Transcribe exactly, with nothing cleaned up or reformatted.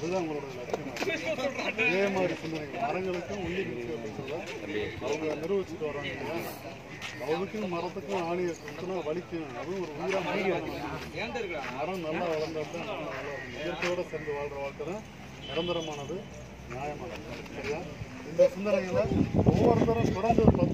அதுதான் உங்களோட லட்சியம். இதே மாதிரி சிந்தனைகள் மரங்களுக்கும் உயிர் இருக்கு அப்படின்னு சொல்ல அவங்க நிரூபிச்சுட்டு வர்றாங்க இல்லையா. அவனுக்கும் மரத்துக்கும் ஆணியை கொடுத்தனா வலிக்கும். அதுவும் ஒரு உயிராக மரம் நல்லா வளர்ந்தா தான் நல்லா வளரும். இயற்கையோடு சேர்ந்து வாழ்கிற வாழ்க்கை தான் நிரந்தரமானது, நியாயமானது. சரியா? இந்த சிந்தனைகளை ஒவ்வொருத்தரும் தொடர்ந்து